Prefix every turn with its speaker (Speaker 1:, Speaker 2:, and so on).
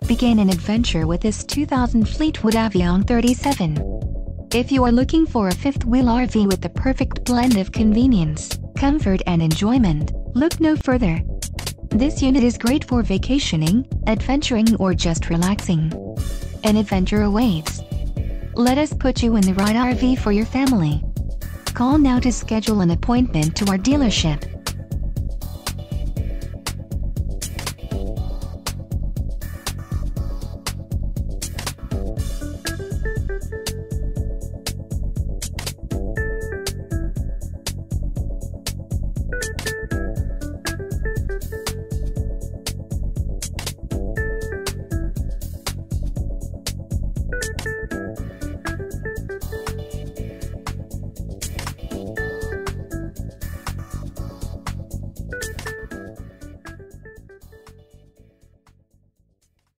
Speaker 1: Begin an adventure with this 2000 Fleetwood Avion 37. If you are looking for a fifth-wheel RV with the perfect blend of convenience, comfort and enjoyment, look no further. This unit is great for vacationing, adventuring or just relaxing. An adventure awaits. Let us put you in the right RV for your family. Call now to schedule an appointment to our dealership.